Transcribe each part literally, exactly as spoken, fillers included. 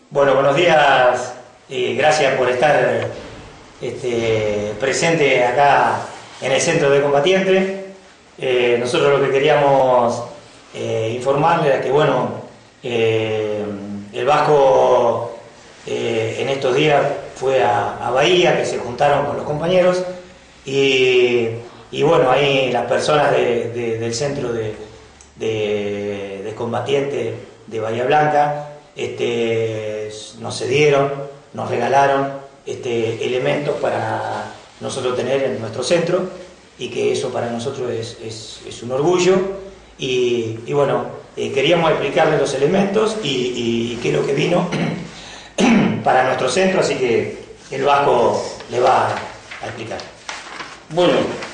Bueno, buenos días y gracias por estar este, presente acá en el Centro de Combatientes. Eh, nosotros lo que queríamos eh, informarles es que, bueno, eh, el Vasco eh, en estos días fue a, a Bahía, que se juntaron con los compañeros y, y bueno, ahí las personas de, de, del Centro de, de, de Combatientes de Bahía Blanca Este, nos cedieron, nos regalaron este, elementos para nosotros tener en nuestro centro y que eso para nosotros es, es, es un orgullo y, y bueno, eh, queríamos explicarles los elementos y, y, y qué es lo que vino para nuestro centro, así que el Vasco le va a explicar. Bueno,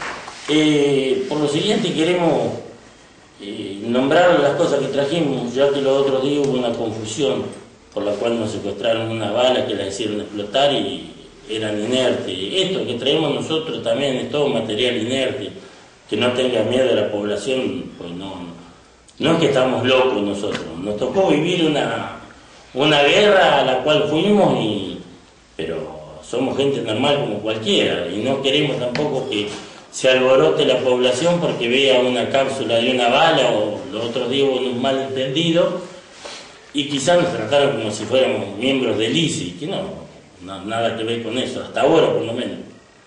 eh, por lo siguiente queremos eh, nombrar las cosas que trajimos, ya que los otros días hubo una confusión por la cual nos secuestraron unas balas que las hicieron explotar y eran inertes. Esto que traemos nosotros también es todo material inerte, que no tenga miedo a la población, pues no, no, no es que estamos locos nosotros, nos tocó vivir una, una guerra a la cual fuimos, y, pero somos gente normal como cualquiera y no queremos tampoco que se alborote la población porque vea una cápsula de una bala o los otros días hubo unos malentendidos y quizás nos trataron como si fuéramos miembros del I C I, que no, no nada que ver con eso, hasta ahora por lo menos.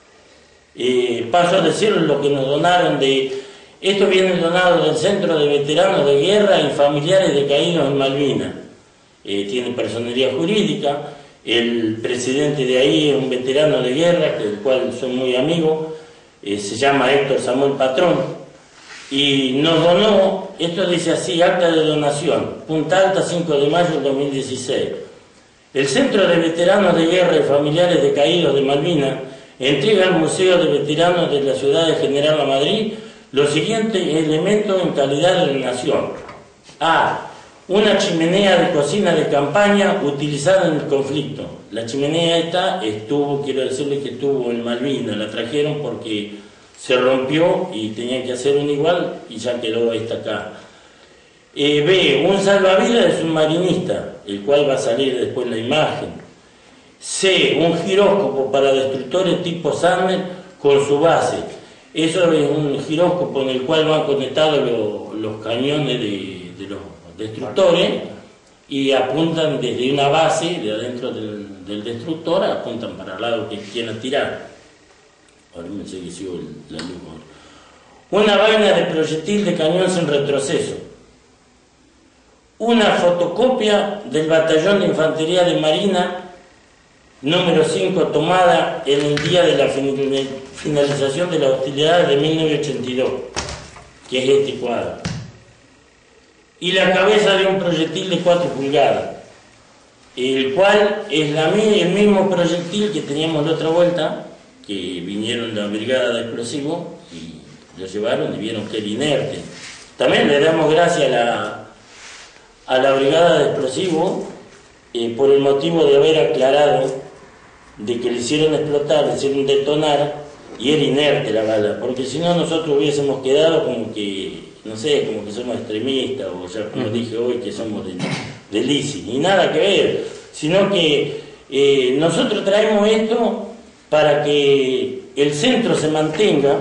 Eh, paso a decirles lo que nos donaron de... Esto viene donado del Centro de Veteranos de Guerra y Familiares de Caídos en Malvinas. Eh, tiene personería jurídica, el presidente de ahí es un veterano de guerra, del cual soy muy amigo, eh, se llama Héctor Samuel Patrón. Y nos donó, esto dice así, acta de donación, Punta Alta, cinco de mayo del dos mil dieciséis. El Centro de Veteranos de Guerra y Familiares de Caídos de Malvinas entrega al Museo de Veteranos de la ciudad de General La Madrid los siguientes elementos en calidad de donación. A. Una chimenea de cocina de campaña utilizada en el conflicto. La chimenea esta estuvo, quiero decirle que estuvo en Malvinas, la trajeron porque se rompió y tenían que hacer un igual y ya quedó esta acá. Eh, B. Un salvavidas de submarinista, el cual va a salir después la imagen. C. Un giróscopo para destructores tipo Sandler con su base. Eso es un giróscopo en el cual van conectados los, los cañones de, de los destructores y apuntan desde una base de adentro del, del destructor, apuntan para el lado que quieran tirar. Ahora me sé que sigo el, la luz. Una vaina de proyectil de cañón sin retroceso. Una fotocopia del Batallón de Infantería de Marina número cinco, tomada en el día de la finalización de las hostilidades de mil novecientos ochenta y dos, que es este cuadro. Y la cabeza de un proyectil de cuatro pulgadas, el cual es la, el mismo proyectil que teníamos la otra vuelta, que vinieron la brigada de explosivos y lo llevaron y vieron que era inerte. También le damos gracias a la, a la brigada de explosivos eh, por el motivo de haber aclarado de que le hicieron explotar, le hicieron detonar y era inerte la bala, porque si no nosotros hubiésemos quedado como que, no sé, como que somos extremistas o ya como dije hoy que somos del, del I C I, y nada que ver, sino que eh, nosotros traemos esto para que el centro se mantenga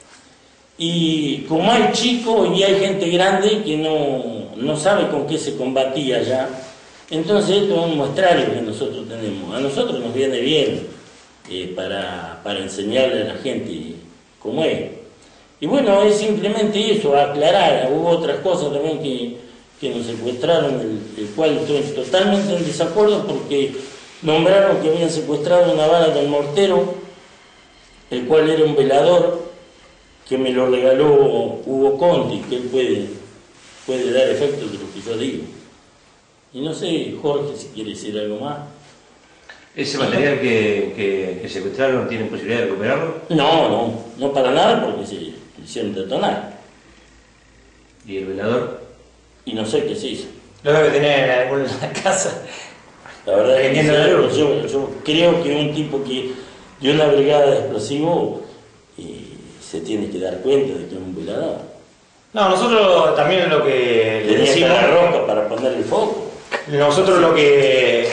y como hay chicos y hay gente grande que no, no sabe con qué se combatía ya, entonces esto es un muestrario que nosotros tenemos. A nosotros nos viene bien eh, para, para enseñarle a la gente cómo es. Y bueno, es simplemente eso, aclarar. Hubo otras cosas también que, que nos secuestraron, el, el cual estoy totalmente en desacuerdo porque nombraron que habían secuestrado una bala del mortero, el cual era un velador que me lo regaló Hugo Conti, que él puede, puede dar efecto de lo que yo digo. Y no sé, Jorge, si quiere decir algo más. ¿Ese material que, que, que secuestraron tienen posibilidad de recuperarlo? No, no, no para nada porque se hicieron detonar. ¿Y el velador? Y no sé qué se hizo. Lo debe tener en alguna casa. La verdad es que yo, yo, yo creo que un tipo que de una brigada de explosivos eh, se tiene que dar cuenta de que es un velador. No, nosotros también lo que le decimos la roca para poner el foco. Nosotros lo que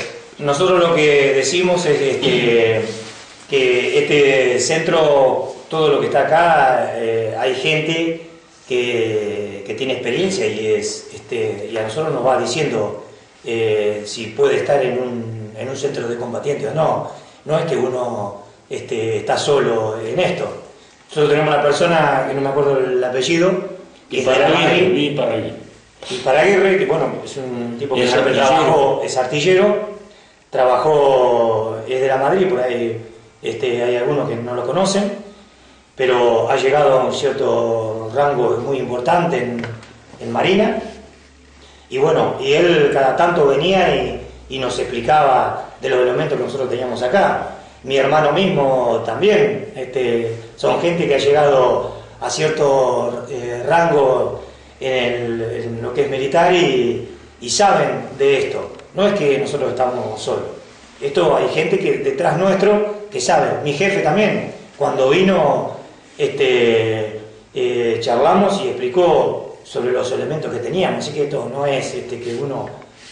Nosotros lo que decimos es este, que este centro, todo lo que está acá, eh, hay gente que, que tiene experiencia y, es, este, y a nosotros nos va diciendo eh, si puede estar en un, en un centro de combatientes o no. No es que uno este, está solo en esto. Nosotros tenemos una persona, que no me acuerdo el apellido, que es de la Madrid, y Paraguirre, que bueno, es un tipo que siempre trabajó, es artillero, trabajó, es de la Madrid, por ahí este, hay algunos que no lo conocen, pero ha llegado a un cierto rango muy importante en, en Marina, y bueno, y él cada tanto venía y, y nos explicaba de los elementos que nosotros teníamos acá. Mi hermano mismo también, este, son gente que ha llegado a cierto eh, rango en, el, en lo que es militar y, y saben de esto. No es que nosotros estamos solos. Esto hay gente que detrás nuestro que sabe. Mi jefe también, cuando vino, este, eh, charlamos y explicó sobre los elementos que teníamos. Así que esto no es este, que uno...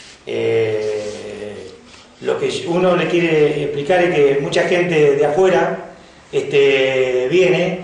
Eh, Lo que uno le quiere explicar es que mucha gente de afuera este, viene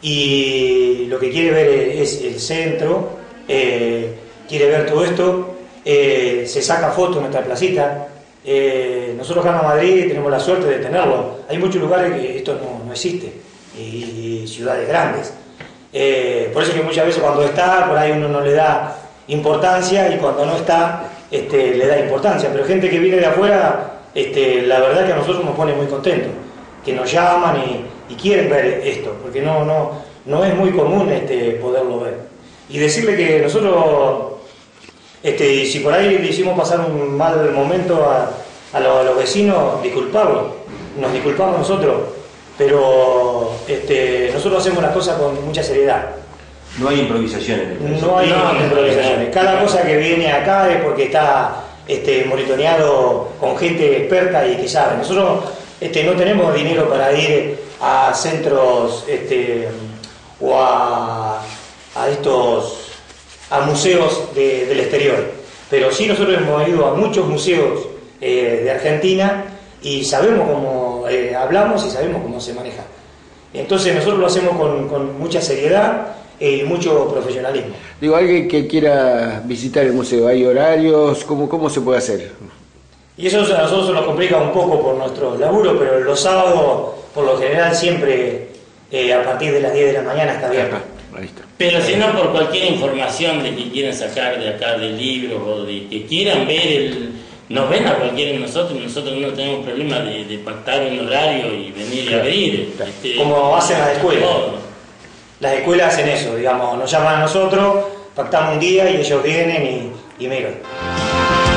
y lo que quiere ver es el centro, eh, quiere ver todo esto, eh, se saca fotos en nuestra placita. Eh, nosotros acá en Madrid tenemos la suerte de tenerlo. Hay muchos lugares que esto no, no existe, y, y ciudades grandes. Eh, por eso es que muchas veces cuando está, por ahí uno no le da importancia, y cuando no está, Este, le da importancia, pero gente que viene de afuera, este, la verdad que a nosotros nos pone muy contentos, que nos llaman y, y quieren ver esto, porque no, no, no es muy común este, poderlo ver. Y decirle que nosotros, este, si por ahí le hicimos pasar un mal momento a, a, los, a los vecinos, disculparlo, nos disculpamos nosotros, pero este, nosotros hacemos las cosas con mucha seriedad. No hay improvisaciones. No hay no, improvisaciones. Cada cosa que viene acá es porque está este, monitoreado con gente experta y que sabe. Nosotros este, no tenemos dinero para ir a centros este, o a, a estos a museos de, del exterior. Pero sí nosotros hemos ido a muchos museos eh, de Argentina y sabemos cómo eh, hablamos y sabemos cómo se maneja. Entonces nosotros lo hacemos con, con mucha seriedad y mucho profesionalismo. Digo, alguien que quiera visitar el museo, ¿hay horarios? ¿Cómo, cómo se puede hacer? Y eso a nosotros se nos complica un poco por nuestro laburo, pero los sábados, por lo general, siempre eh, a partir de las diez de la mañana está abierto. Ahí está. Pero si no, por cualquier información de que quieran sacar de acá del libro o de que quieran ver el... Nos ven a cualquiera de nosotros, nosotros no tenemos problema de, de pactar un horario y venir y abrir. Este, como hacen las escuelas. Las escuelas hacen eso, digamos, nos llaman a nosotros, pactamos un día y ellos vienen y, y miran.